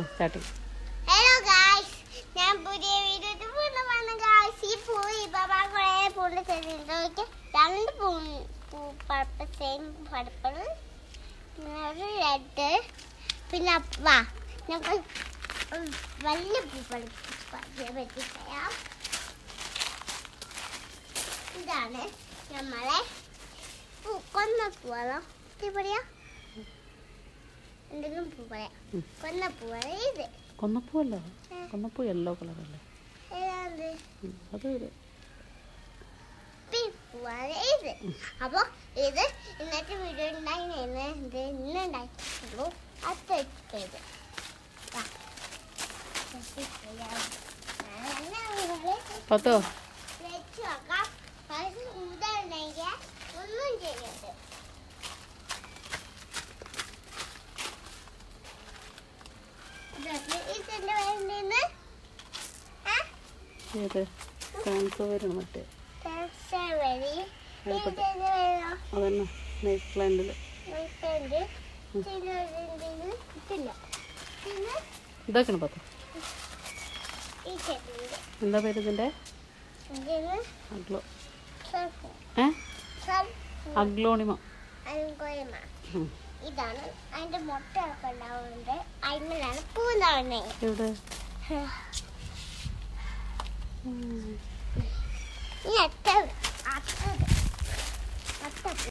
Starting. Hello guys, ഞാൻ പുതിയ video വന്ന ഗായ്സ്. ഈ പൂ ഇപ്പം കുറേ പൂണ്ട് ചെറിയ രണ്ട് പർപ്പിൾ സെയിം പർപ്പിൾ, പിന്നെ ഒരു റെഡ്, പിന്നെ വാ നമുക്ക് വലിയ പറ്റി പറയാം. ഇതാണ് നമ്മളെ കൊന്നപ്പൂവാണോ പറയാ, എന്തെങ്കിലും പൂ പറയാം. കൊന്നപ്പൂവാണ് ഇത്. കൊന്നപ്പൂവല്ലോ, കൊന്നപ്പൂ യെല്ലോ കളറല്ലേ അത്. ഇത് അപ്പൊ ഇത് ഇന്നത്തെ വീഡിയോ ഇന്നുണ്ടായിട്ടുള്ളൂ. അത് പത്തോ വെച്ച് നോക്കാം. ഊതുണ്ടെങ്കിൽ ഒന്നും ചെയ്യരുത്. ഇതിന്റെ വേണ്ടിന്ന് ഏത് ക്യാൻസർ വരണം മറ്റേ അതന്നെ നൈറ്റ് പ്ലാന്റിൽ ഇതാക്കണം പത്തോ. എന്താ പേര് ഇതിന്റെ? അഗ്ലോണിമ. ഇതാണ് അതിന്റെ മുട്ടയൊക്കെ ഉണ്ടാവുന്നുണ്ട്. അതിനാണ് പൂണ്ടാവുന്നത്. എവിടെ? ഈ